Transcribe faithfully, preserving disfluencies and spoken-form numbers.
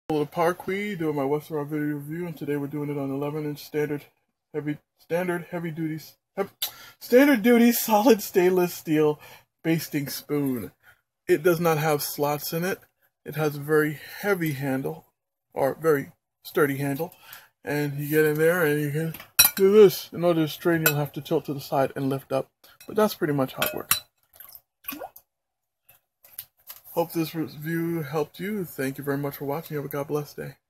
The Parquet doing my WebStaurant video review, and today we're doing it on eleven inch standard heavy standard heavy duty heavy, standard duty solid stainless steel basting spoon. It does not have slots in it. It has a very heavy handle, or very sturdy handle, and you get in there and you can do this. In order to strain, you'll have to tilt to the side and lift up, but that's pretty much how it works. Hope this review helped you. Thank you very much for watching. Have a God bless day.